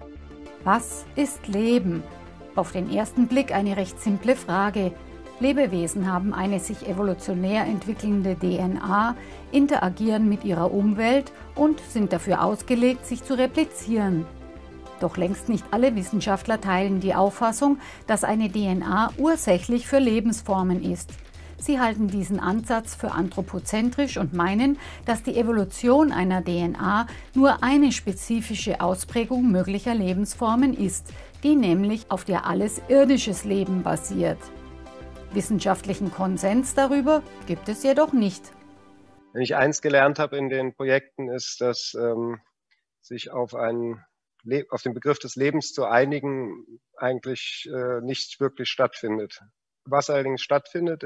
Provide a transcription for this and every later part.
Was ist Leben? Auf den ersten Blick eine recht simple Frage. Lebewesen haben eine sich evolutionär entwickelnde DNA, interagieren mit ihrer Umwelt und sind dafür ausgelegt, sich zu replizieren. Doch längst nicht alle Wissenschaftler teilen die Auffassung, dass eine DNA ursächlich für Lebensformen ist. Sie halten diesen Ansatz für anthropozentrisch und meinen, dass die Evolution einer DNA nur eine spezifische Ausprägung möglicher Lebensformen ist, die nämlich auf der alles irdisches Leben basiert. Wissenschaftlichen Konsens darüber gibt es jedoch nicht. Wenn ich eins gelernt habe in den Projekten, ist, dass sich auf den Begriff des Lebens zu einigen eigentlich nicht wirklich stattfindet. Was allerdings stattfindet,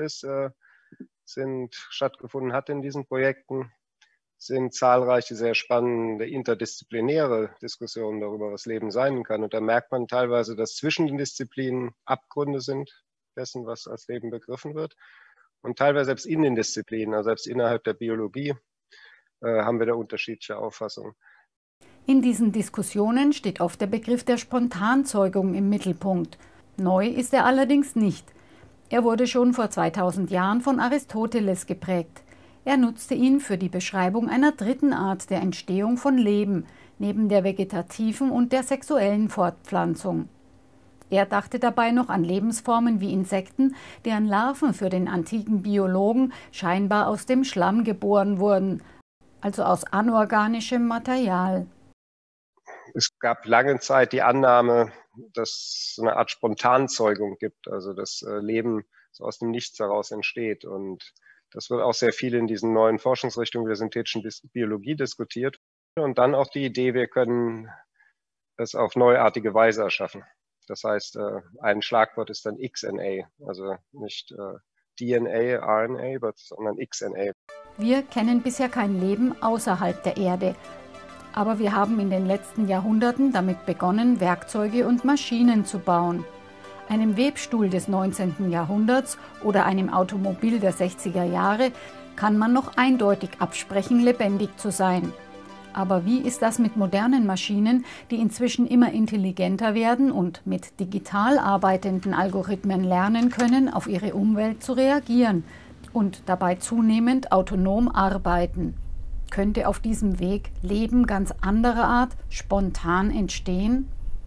stattgefunden hat in diesen Projekten, sind zahlreiche sehr spannende interdisziplinäre Diskussionen darüber, was Leben sein kann. Und da merkt man teilweise, dass zwischen den Disziplinen Abgründe sind dessen, was als Leben begriffen wird. Und teilweise selbst in den Disziplinen, also selbst innerhalb der Biologie, haben wir da unterschiedliche Auffassungen. In diesen Diskussionen steht oft der Begriff der Spontanzeugung im Mittelpunkt. Neu ist er allerdings nicht. Er wurde schon vor 2000 Jahren von Aristoteles geprägt. Er nutzte ihn für die Beschreibung einer dritten Art der Entstehung von Leben, neben der vegetativen und der sexuellen Fortpflanzung. Er dachte dabei noch an Lebensformen wie Insekten, deren Larven für den antiken Biologen scheinbar aus dem Schlamm geboren wurden, also aus anorganischem Material. Es gab lange Zeit die Annahme, dass es eine Art Spontanzeugung gibt, also dass Leben so aus dem Nichts heraus entsteht. Und das wird auch sehr viel in diesen neuen Forschungsrichtungen der synthetischen Biologie diskutiert. Und dann auch die Idee, wir können es auf neuartige Weise erschaffen. Das heißt, ein Schlagwort ist dann XNA, also nicht DNA, RNA, sondern XNA. Wir kennen bisher kein Leben außerhalb der Erde. Aber wir haben in den letzten Jahrhunderten damit begonnen, Werkzeuge und Maschinen zu bauen. Einem Webstuhl des 19. Jahrhunderts oder einem Automobil der 60er Jahre kann man noch eindeutig absprechen, lebendig zu sein. Aber wie ist das mit modernen Maschinen, die inzwischen immer intelligenter werden und mit digital arbeitenden Algorithmen lernen können, auf ihre Umwelt zu reagieren und dabei zunehmend autonom arbeiten? Könnte auf diesem Weg Leben ganz anderer Art spontan entstehen?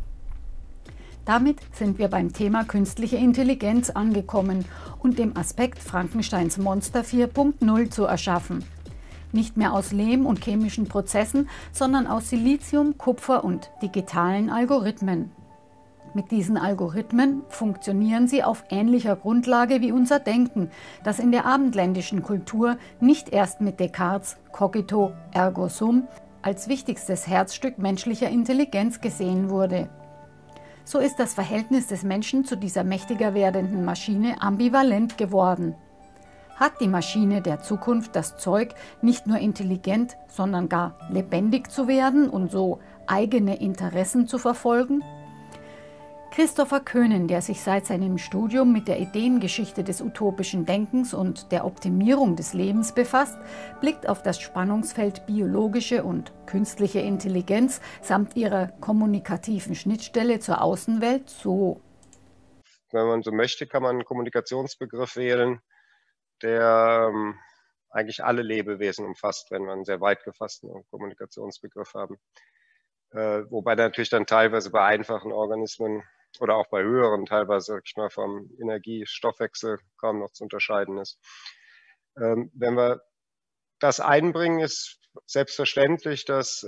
Damit sind wir beim Thema künstliche Intelligenz angekommen und dem Aspekt Frankensteins Monster 4.0 zu erschaffen. Nicht mehr aus Lehm und chemischen Prozessen, sondern aus Silizium, Kupfer und digitalen Algorithmen. Mit diesen Algorithmen funktionieren sie auf ähnlicher Grundlage wie unser Denken, das in der abendländischen Kultur nicht erst mit Descartes' Cogito ergo sum als wichtigstes Herzstück menschlicher Intelligenz gesehen wurde. So ist das Verhältnis des Menschen zu dieser mächtiger werdenden Maschine ambivalent geworden. Hat die Maschine der Zukunft das Zeug, nicht nur intelligent, sondern gar lebendig zu werden und so eigene Interessen zu verfolgen? Christopher Köhnen, der sich seit seinem Studium mit der Ideengeschichte des utopischen Denkens und der Optimierung des Lebens befasst, blickt auf das Spannungsfeld biologische und künstliche Intelligenz samt ihrer kommunikativen Schnittstelle zur Außenwelt so. Wenn man so möchte, kann man einen Kommunikationsbegriff wählen, der eigentlich alle Lebewesen umfasst, wenn wir einen sehr weit gefassten Kommunikationsbegriff haben. Wobei natürlich dann teilweise bei einfachen Organismen oder auch bei höheren teilweise, sag ich mal, vom Energiestoffwechsel kaum noch zu unterscheiden ist. Wenn wir das einbringen, ist selbstverständlich, dass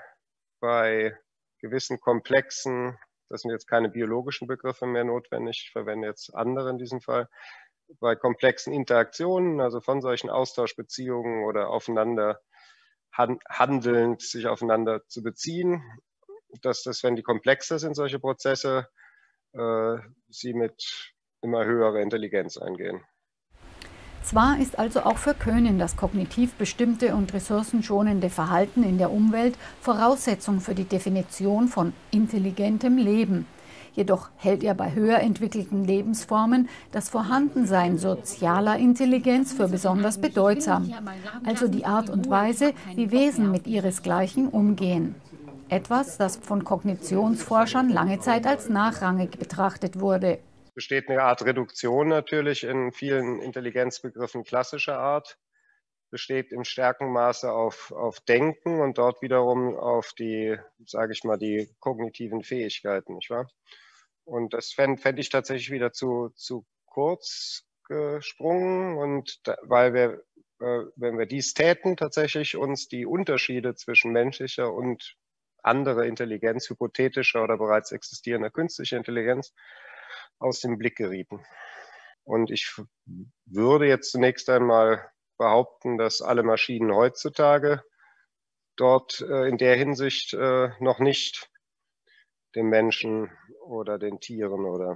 bei gewissen komplexen, das sind jetzt keine biologischen Begriffe mehr notwendig, ich verwende jetzt andere in diesem Fall, bei komplexen Interaktionen, also von solchen Austauschbeziehungen oder aufeinander handelnd sich aufeinander zu beziehen, dass das, wenn die komplexer sind, solche Prozesse, sie mit immer höherer Intelligenz eingehen. Zwar ist also auch für Köhnen das kognitiv bestimmte und ressourcenschonende Verhalten in der Umwelt Voraussetzung für die Definition von intelligentem Leben. Jedoch hält er bei höher entwickelten Lebensformen das Vorhandensein sozialer Intelligenz für besonders bedeutsam, also die Art und Weise, wie Wesen mit ihresgleichen umgehen. Etwas, das von Kognitionsforschern lange Zeit als nachrangig betrachtet wurde. Es besteht eine Art Reduktion natürlich in vielen Intelligenzbegriffen klassischer Art, besteht im stärkeren Maße auf Denken und dort wiederum auf die, sage ich mal, die kognitiven Fähigkeiten, nicht wahr? Und das fände ich tatsächlich wieder zu kurz gesprungen und weil wir, wenn wir dies täten, tatsächlich uns die Unterschiede zwischen menschlicher und anderer Intelligenz, hypothetischer oder bereits existierender künstlicher Intelligenz aus dem Blick gerieten. Und ich würde jetzt zunächst einmal behaupten, dass alle Maschinen heutzutage dort in der Hinsicht noch nicht den Menschen oder den Tieren oder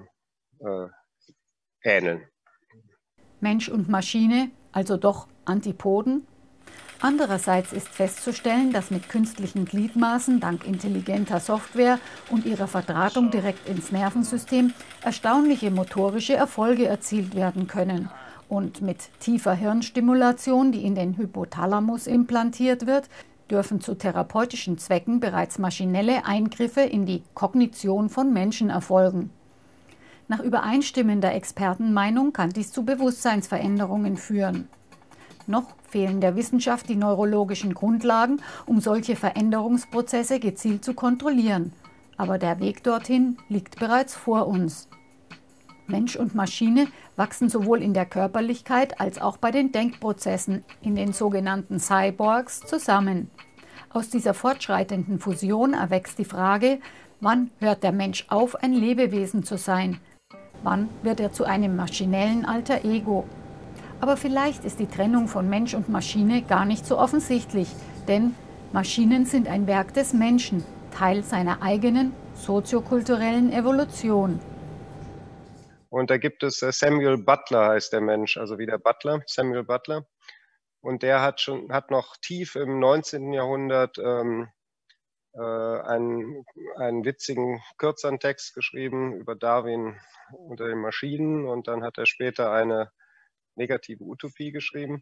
ähneln. Mensch und Maschine, also doch Antipoden? Andererseits ist festzustellen, dass mit künstlichen Gliedmaßen dank intelligenter Software und ihrer Verdrahtung direkt ins Nervensystem erstaunliche motorische Erfolge erzielt werden können. Und mit tiefer Hirnstimulation, die in den Hypothalamus implantiert wird, dürfen zu therapeutischen Zwecken bereits maschinelle Eingriffe in die Kognition von Menschen erfolgen. Nach übereinstimmender Expertenmeinung kann dies zu Bewusstseinsveränderungen führen. Noch fehlen der Wissenschaft die neurologischen Grundlagen, um solche Veränderungsprozesse gezielt zu kontrollieren. Aber der Weg dorthin liegt bereits vor uns. Mensch und Maschine wachsen sowohl in der Körperlichkeit als auch bei den Denkprozessen, in den sogenannten Cyborgs, zusammen. Aus dieser fortschreitenden Fusion erwächst die Frage, wann hört der Mensch auf, ein Lebewesen zu sein? Wann wird er zu einem maschinellen Alter Ego? Aber vielleicht ist die Trennung von Mensch und Maschine gar nicht so offensichtlich, denn Maschinen sind ein Werk des Menschen, Teil seiner eigenen soziokulturellen Evolution. Und da gibt es Samuel Butler, heißt der Mensch, also wie der Butler, Samuel Butler. Und der hat noch tief im 19. Jahrhundert einen witzigen Kürzerntext geschrieben über Darwin unter den Maschinen. Und dann hat er später eine negative Utopie geschrieben.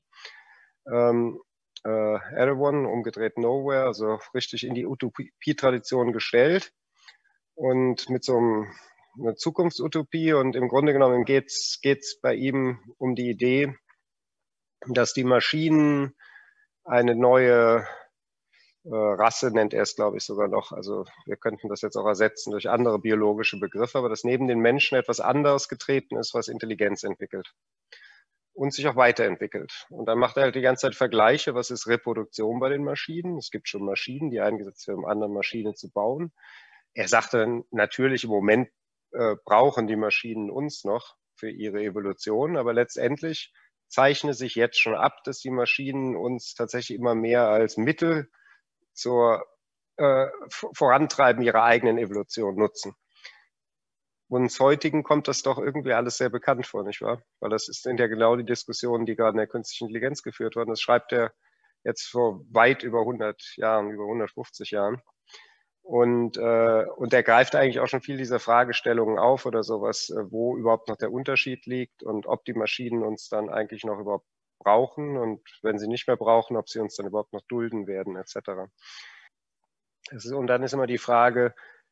Erewhon, umgedreht Nowhere, also richtig in die Utopie-Tradition gestellt. Und mit so einer Zukunftsutopie. Und im Grunde genommen geht's bei ihm um die Idee, dass die Maschinen eine neue Rasse, nennt er es, glaube ich, sogar noch. Also wir könnten das jetzt auch ersetzen durch andere biologische Begriffe, aber dass neben den Menschen etwas anderes getreten ist, was Intelligenz entwickelt und sich auch weiterentwickelt. Und dann macht er halt die ganze Zeit Vergleiche, was ist Reproduktion bei den Maschinen. Es gibt schon Maschinen, die eingesetzt werden, um andere Maschinen zu bauen. Er sagte natürlich, im Moment brauchen die Maschinen uns noch für ihre Evolution, aber letztendlich zeichnet sich jetzt schon ab, dass die Maschinen uns tatsächlich immer mehr als Mittel zur Vorantreiben ihrer eigenen Evolution nutzen. Uns heutigen kommt das doch irgendwie alles sehr bekannt vor, nicht wahr? Weil das sind ja genau die Diskussionen, die gerade in der künstlichen Intelligenz geführt wurden. Das schreibt er jetzt vor weit über 100 Jahren, über 150 Jahren. Und er greift eigentlich auch schon viel dieser Fragestellungen auf oder sowas, wo überhaupt noch der Unterschied liegt und ob die Maschinen uns dann eigentlich noch überhaupt brauchen und wenn sie nicht mehr brauchen, ob sie uns dann überhaupt noch dulden werden, etc. Und dann ist immer die Frage,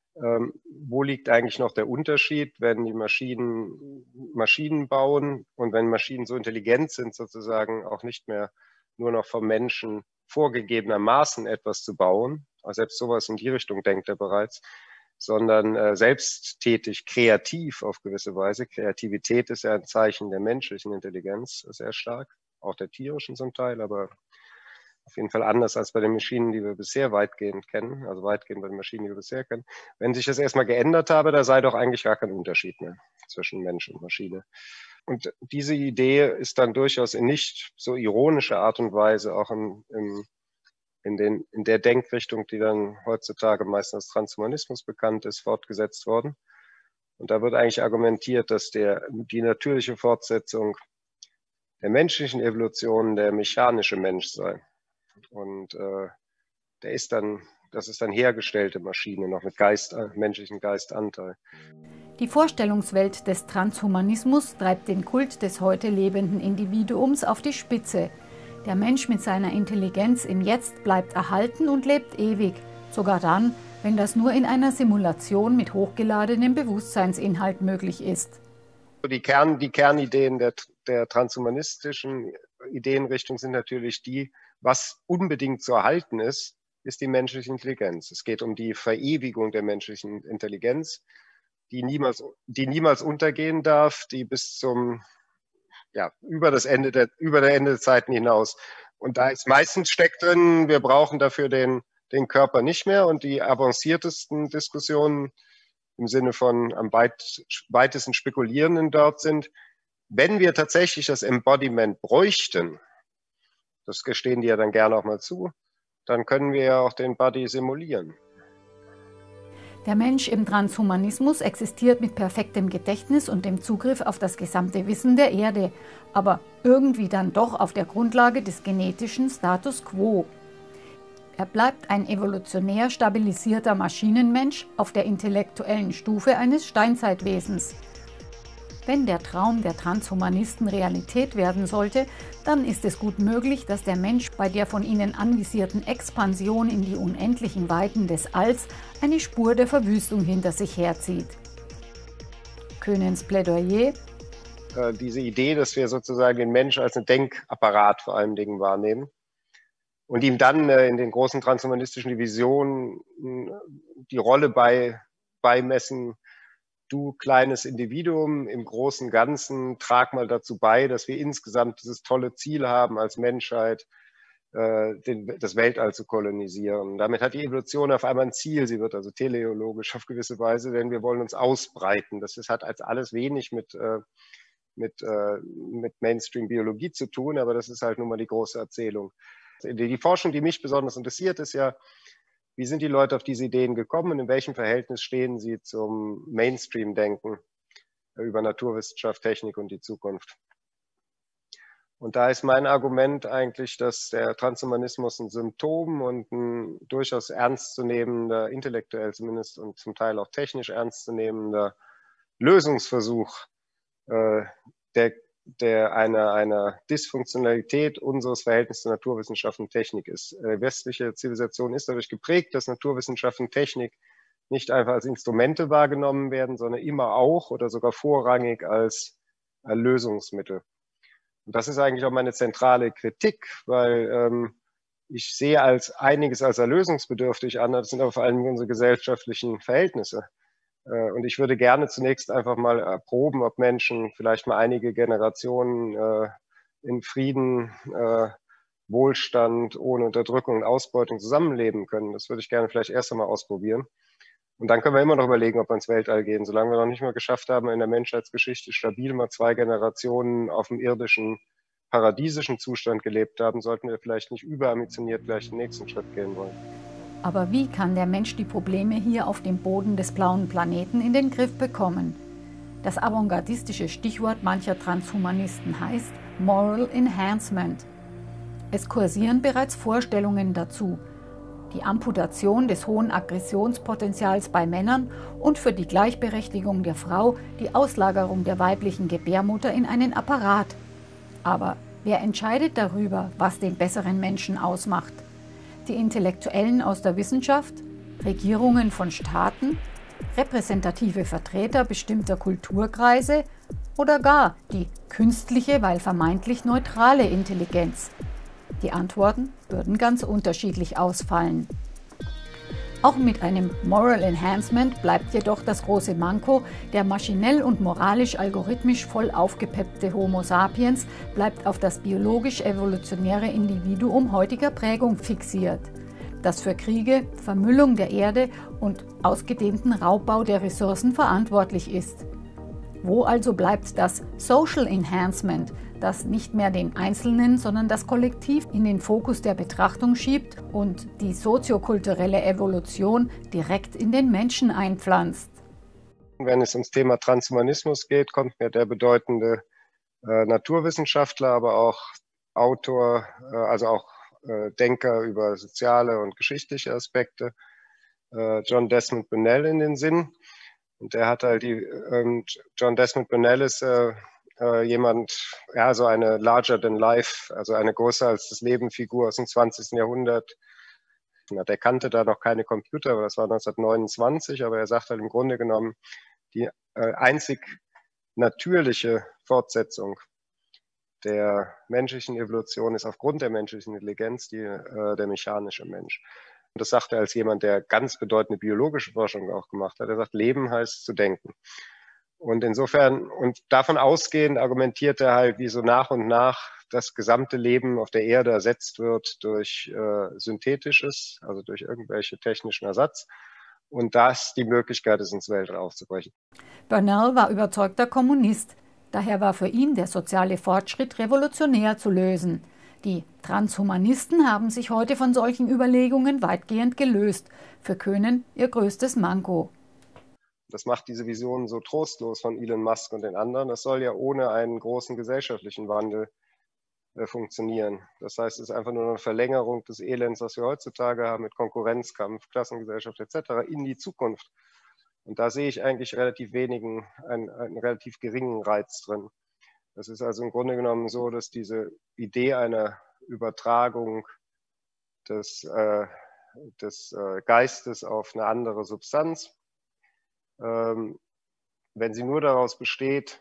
wo liegt eigentlich noch der Unterschied, wenn die Maschinen bauen und wenn Maschinen so intelligent sind, sozusagen auch nicht mehr nur noch vom Menschen vorgegebenermaßen etwas zu bauen, also selbst sowas in die Richtung denkt er bereits, sondern selbsttätig, kreativ auf gewisse Weise. Kreativität ist ja ein Zeichen der menschlichen Intelligenz, sehr stark, auch der tierischen zum Teil, aber auf jeden Fall anders als bei den Maschinen, die wir bisher weitgehend kennen, also weitgehend bei den Maschinen, die wir bisher kennen. Wenn sich das erstmal geändert habe, da sei doch eigentlich gar kein Unterschied mehr zwischen Mensch und Maschine. Und diese Idee ist dann durchaus in nicht so ironischer Art und Weise auch in der Denkrichtung, die dann heutzutage meistens als Transhumanismus bekannt ist, fortgesetzt worden. Und da wird eigentlich argumentiert, dass die natürliche Fortsetzung der menschlichen Evolution der mechanische Mensch sei. Und das ist dann hergestellte Maschine, noch mit menschlichem Geistanteil. Die Vorstellungswelt des Transhumanismus treibt den Kult des heute lebenden Individuums auf die Spitze. Der Mensch mit seiner Intelligenz im Jetzt bleibt erhalten und lebt ewig, sogar dann, wenn das nur in einer Simulation mit hochgeladenem Bewusstseinsinhalt möglich ist. Die Kernideen der transhumanistischen Ideenrichtung sind natürlich die, was unbedingt zu erhalten ist die menschliche Intelligenz. Es geht um die Verewigung der menschlichen Intelligenz, die niemals untergehen darf, die bis zum, über der Ende der Zeiten hinaus. Und da ist meistens steckt drin, wir brauchen dafür den Körper nicht mehr, und die avanciertesten Diskussionen im Sinne von am weitesten Spekulierenden dort sind, wenn wir tatsächlich das Embodiment bräuchten, das gestehen die ja dann gerne auch mal zu, dann können wir ja auch den Body simulieren. Der Mensch im Transhumanismus existiert mit perfektem Gedächtnis und dem Zugriff auf das gesamte Wissen der Erde, aber irgendwie dann doch auf der Grundlage des genetischen Status quo. Er bleibt ein evolutionär stabilisierter Maschinenmensch auf der intellektuellen Stufe eines Steinzeitwesens. Wenn der Traum der Transhumanisten Realität werden sollte, dann ist es gut möglich, dass der Mensch bei der von ihnen anvisierten Expansion in die unendlichen Weiten des Alls eine Spur der Verwüstung hinter sich herzieht. Köhnens Plädoyer: Diese Idee, dass wir sozusagen den Mensch als einen Denkapparat vor allen Dingen wahrnehmen und ihm dann in den großen transhumanistischen Divisionen die Rolle beimessen, du kleines Individuum im großen Ganzen, trag mal dazu bei, dass wir insgesamt dieses tolle Ziel haben als Menschheit, das Weltall zu kolonisieren. Damit hat die Evolution auf einmal ein Ziel, sie wird also teleologisch auf gewisse Weise, denn wir wollen uns ausbreiten. Das hat als alles wenig mit Mainstream-Biologie zu tun, aber das ist halt nun mal die große Erzählung. Die Forschung, die mich besonders interessiert, ist ja, wie sind die Leute auf diese Ideen gekommen und in welchem Verhältnis stehen sie zum Mainstream-Denken über Naturwissenschaft, Technik und die Zukunft? Und da ist mein Argument eigentlich, dass der Transhumanismus ein Symptom und ein durchaus ernstzunehmender, intellektuell zumindest und zum Teil auch technisch ernstzunehmender Lösungsversuch einer Dysfunktionalität unseres Verhältnisses zur Naturwissenschaft und Technik ist. Westliche Zivilisation ist dadurch geprägt, dass Naturwissenschaft und Technik nicht einfach als Instrumente wahrgenommen werden, sondern immer auch oder sogar vorrangig als Lösungsmittel. Und das ist eigentlich auch meine zentrale Kritik, weil ich sehe einiges als erlösungsbedürftig an, das sind aber vor allem unsere gesellschaftlichen Verhältnisse. Und ich würde gerne zunächst einfach mal erproben, ob Menschen vielleicht mal einige Generationen in Frieden, Wohlstand, ohne Unterdrückung und Ausbeutung zusammenleben können. Das würde ich gerne vielleicht erst einmal ausprobieren. Und dann können wir immer noch überlegen, ob wir ins Weltall gehen. Solange wir noch nicht mal geschafft haben, in der Menschheitsgeschichte stabil mal 2 Generationen auf dem irdischen, paradiesischen Zustand gelebt haben, sollten wir vielleicht nicht überambitioniert gleich den nächsten Schritt gehen wollen. Aber wie kann der Mensch die Probleme hier auf dem Boden des blauen Planeten in den Griff bekommen? Das avantgardistische Stichwort mancher Transhumanisten heißt Moral Enhancement. Es kursieren bereits Vorstellungen dazu. Die Amputation des hohen Aggressionspotenzials bei Männern und für die Gleichberechtigung der Frau die Auslagerung der weiblichen Gebärmutter in einen Apparat. Aber wer entscheidet darüber, was den besseren Menschen ausmacht? Die Intellektuellen aus der Wissenschaft, Regierungen von Staaten, repräsentative Vertreter bestimmter Kulturkreise oder gar die künstliche, weil vermeintlich neutrale Intelligenz? Die Antworten würden ganz unterschiedlich ausfallen. Auch mit einem Moral Enhancement bleibt jedoch das große Manko, der maschinell und moralisch-algorithmisch voll aufgepeppte Homo sapiens bleibt auf das biologisch-evolutionäre Individuum heutiger Prägung fixiert, das für Kriege, Vermüllung der Erde und ausgedehnten Raubbau der Ressourcen verantwortlich ist. Wo also bleibt das Social Enhancement, das nicht mehr den Einzelnen, sondern das Kollektiv in den Fokus der Betrachtung schiebt und die soziokulturelle Evolution direkt in den Menschen einpflanzt? Wenn es ums Thema Transhumanismus geht, kommt mir der bedeutende Naturwissenschaftler, aber auch Autor, also auch Denker über soziale und geschichtliche Aspekte, John Desmond Burnell in den Sinn. Und der hat halt John Desmond Burnell ist jemand, ja, so eine larger than life, also eine größer als das Leben Figur aus dem 20. Jahrhundert, Er kannte da noch keine Computer, aber das war 1929, aber er sagt halt im Grunde genommen, die einzig natürliche Fortsetzung der menschlichen Evolution ist aufgrund der menschlichen Intelligenz der mechanische Mensch. Und das sagt er als jemand, der ganz bedeutende biologische Forschung auch gemacht hat. Er sagt, Leben heißt zu denken. Und insofern, und davon ausgehend argumentiert er halt, wie so nach und nach das gesamte Leben auf der Erde ersetzt wird durch synthetisches, also durch irgendwelche technischen Ersatz. Und das die Möglichkeit ist, ins Weltall aufzubrechen. Bernal war überzeugter Kommunist. Daher war für ihn der soziale Fortschritt revolutionär zu lösen. Die Transhumanisten haben sich heute von solchen Überlegungen weitgehend gelöst. Für Köhnen ihr größtes Manko. Das macht diese Vision so trostlos von Elon Musk und den anderen. Das soll ja ohne einen großen gesellschaftlichen Wandel funktionieren. Das heißt, es ist einfach nur eine Verlängerung des Elends, was wir heutzutage haben mit Konkurrenzkampf, Klassengesellschaft etc. in die Zukunft. Und da sehe ich eigentlich einen relativ geringen Reiz drin. Das ist also im Grunde genommen so, dass diese Idee einer Übertragung des Geistes auf eine andere Substanz, wenn sie nur daraus besteht,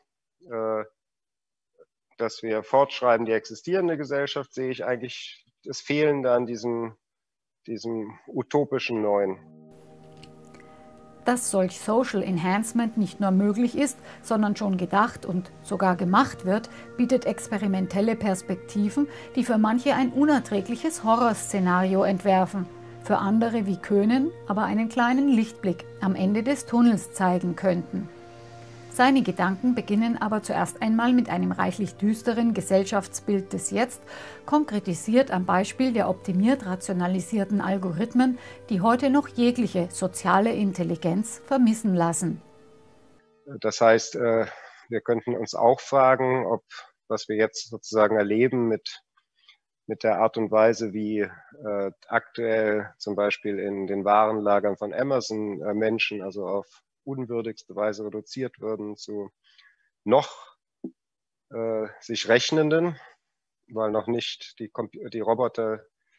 dass wir fortschreiben die existierende Gesellschaft, sehe ich eigentlich das Fehlende an diesem utopischen Neuen. Dass solch Social Enhancement nicht nur möglich ist, sondern schon gedacht und sogar gemacht wird, bietet experimentelle Perspektiven, die für manche ein unerträgliches Horrorszenario entwerfen, für andere wie Köhnen aber einen kleinen Lichtblick am Ende des Tunnels zeigen könnten. Seine Gedanken beginnen aber zuerst einmal mit einem reichlich düsteren Gesellschaftsbild des Jetzt, konkretisiert am Beispiel der optimiert rationalisierten Algorithmen, die heute noch jegliche soziale Intelligenz vermissen lassen. Das heißt, wir könnten uns auch fragen, ob was wir jetzt sozusagen erleben mit der Art und Weise, wie aktuell zum Beispiel in den Warenlagern von Amazon Menschen also auf unwürdigste Weise reduziert würden zu noch sich Rechnenden, weil noch nicht die Roboter,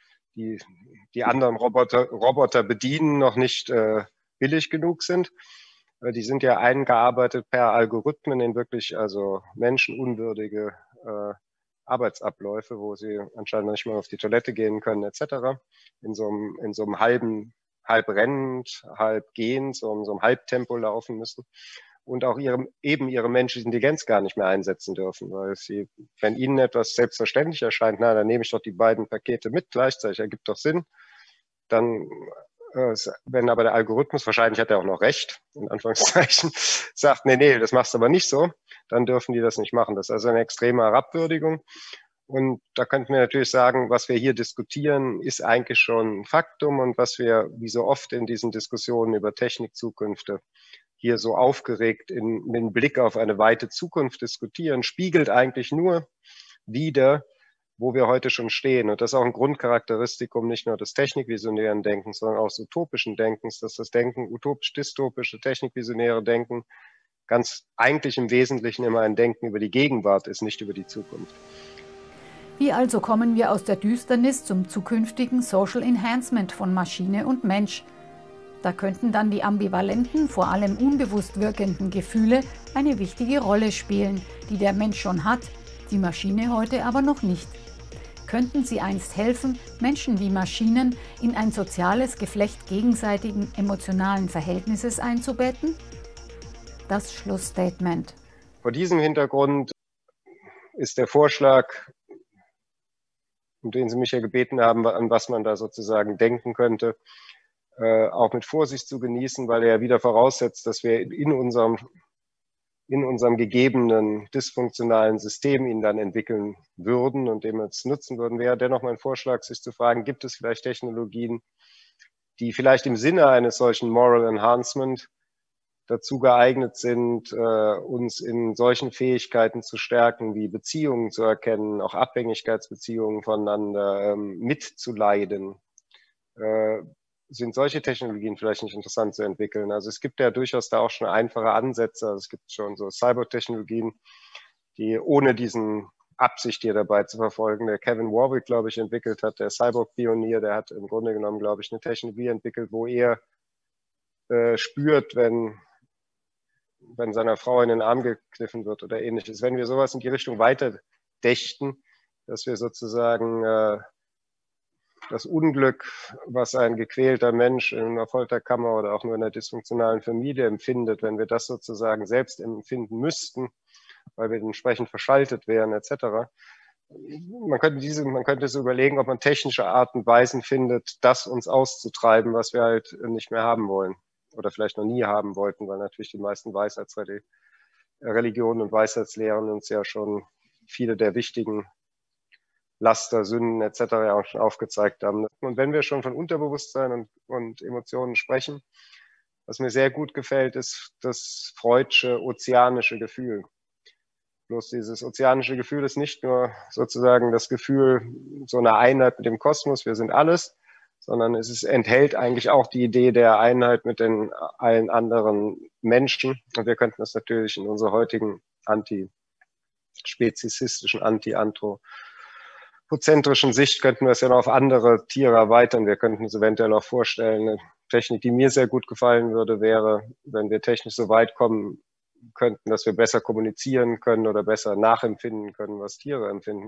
die anderen Roboter bedienen, noch nicht billig genug sind. Die sind ja eingearbeitet per Algorithmen in wirklich also menschenunwürdige Arbeitsabläufe, wo sie anscheinend nicht mal auf die Toilette gehen können, etc. In so einem halb rennend, halb gehend, so einem Halbtempo laufen müssen und auch ihre menschliche Intelligenz gar nicht mehr einsetzen dürfen, weil wenn ihnen etwas selbstverständlich erscheint, na, dann nehme ich doch die beiden Pakete mit gleichzeitig, ergibt doch Sinn. Dann, wenn aber der Algorithmus, wahrscheinlich hat er auch noch recht, in Anführungszeichen, sagt, nee, das machst du aber nicht so, dann dürfen die das nicht machen. Das ist also eine extreme Herabwürdigung. Und da könnten wir natürlich sagen, was wir hier diskutieren, ist eigentlich schon ein Faktum und was wir, wie so oft in diesen Diskussionen über Technikzukünfte, hier so aufgeregt mit Blick auf eine weite Zukunft diskutieren, spiegelt eigentlich nur wider, wo wir heute schon stehen. Und das ist auch ein Grundcharakteristikum nicht nur des technikvisionären Denkens, sondern auch des utopischen Denkens, dass das Denken, utopisch-dystopische, technikvisionäre Denken, ganz eigentlich im Wesentlichen immer ein Denken über die Gegenwart ist, nicht über die Zukunft. Wie also kommen wir aus der Düsternis zum zukünftigen Social Enhancement von Maschine und Mensch? Da könnten dann die ambivalenten, vor allem unbewusst wirkenden Gefühle eine wichtige Rolle spielen, die der Mensch schon hat, die Maschine heute aber noch nicht. Könnten sie einst helfen, Menschen wie Maschinen in ein soziales Geflecht gegenseitigen emotionalen Verhältnisses einzubetten? Das Schlussstatement. Vor diesem Hintergrund ist der Vorschlag, um den Sie mich ja gebeten haben, an was man da sozusagen denken könnte, auch mit Vorsicht zu genießen, weil er ja wieder voraussetzt, dass wir in unserem gegebenen dysfunktionalen System ihn dann entwickeln würden und dem jetzt nutzen würden, wäre dennoch mein Vorschlag, sich zu fragen, gibt es vielleicht Technologien, die vielleicht im Sinne eines solchen Moral Enhancement dazu geeignet sind, uns in solchen Fähigkeiten zu stärken, wie Beziehungen zu erkennen, auch Abhängigkeitsbeziehungen voneinander mitzuleiden. Sind solche Technologien vielleicht nicht interessant zu entwickeln? Also es gibt ja durchaus da auch schon einfache Ansätze. Also es gibt schon so Cyborg-Technologien, die ohne diesen Absicht hier dabei zu verfolgen. Der Kevin Warwick, glaube ich, entwickelt hat, der Cyborg-Pionier, der hat im Grunde genommen, glaube ich, eine Technologie entwickelt, wo er spürt, wenn seiner Frau in den Arm gekniffen wird oder ähnliches. Wenn wir sowas in die Richtung weiter dächten, dass wir sozusagen das Unglück, was ein gequälter Mensch in einer Folterkammer oder auch nur in einer dysfunktionalen Familie empfindet, wenn wir das sozusagen selbst empfinden müssten, weil wir entsprechend verschaltet wären, etc. Man könnte so überlegen, ob man technische Arten und Weisen findet, das uns auszutreiben, was wir halt nicht mehr haben wollen oder vielleicht noch nie haben wollten, weil natürlich die meisten Weisheitsreligionen und Weisheitslehren uns ja schon viele der wichtigen Laster, Sünden etc. ja auch schon aufgezeigt haben. Und wenn wir schon von Unterbewusstsein und Emotionen sprechen, was mir sehr gut gefällt, ist das freudsche, ozeanische Gefühl. Bloß dieses ozeanische Gefühl ist nicht nur sozusagen das Gefühl so einer Einheit mit dem Kosmos, wir sind alles, sondern es enthält eigentlich auch die Idee der Einheit mit allen anderen Menschen. Und wir könnten das natürlich in unserer heutigen antispezifistischen, anti-anthropozentrischen Sicht, könnten wir es ja noch auf andere Tiere erweitern. Wir könnten uns eventuell auch vorstellen, eine Technik, die mir sehr gut gefallen würde, wäre, wenn wir technisch so weit kommen könnten, dass wir besser kommunizieren können oder besser nachempfinden können, was Tiere empfinden.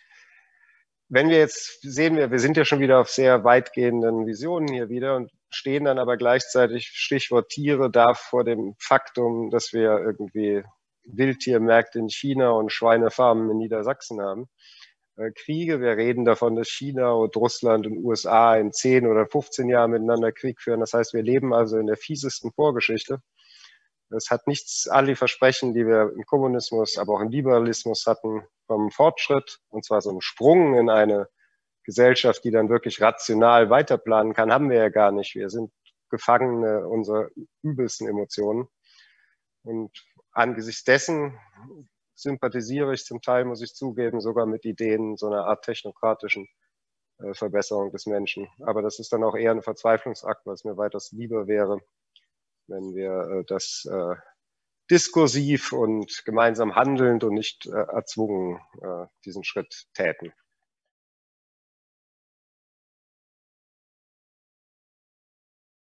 Wenn wir jetzt sehen, wir sind ja schon wieder auf sehr weitgehenden Visionen hier wieder und stehen dann aber gleichzeitig, Stichwort Tiere, da vor dem Faktum, dass wir irgendwie Wildtiermärkte in China und Schweinefarmen in Niedersachsen haben. Kriege, wir reden davon, dass China und Russland und USA in 10 oder 15 Jahren miteinander Krieg führen. Das heißt, wir leben also in der fiesesten Vorgeschichte. Es hat nichts, all die Versprechen, die wir im Kommunismus, aber auch im Liberalismus hatten, vom Fortschritt, und zwar so einen Sprung in eine Gesellschaft, die dann wirklich rational weiterplanen kann, haben wir ja gar nicht. Wir sind Gefangene unserer übelsten Emotionen. Und angesichts dessen sympathisiere ich zum Teil, muss ich zugeben, sogar mit Ideen so einer Art technokratischen Verbesserung des Menschen. Aber das ist dann auch eher ein Verzweiflungsakt, was mir weitaus lieber wäre, wenn wir das diskursiv und gemeinsam handelnd und nicht erzwungen diesen Schritt täten.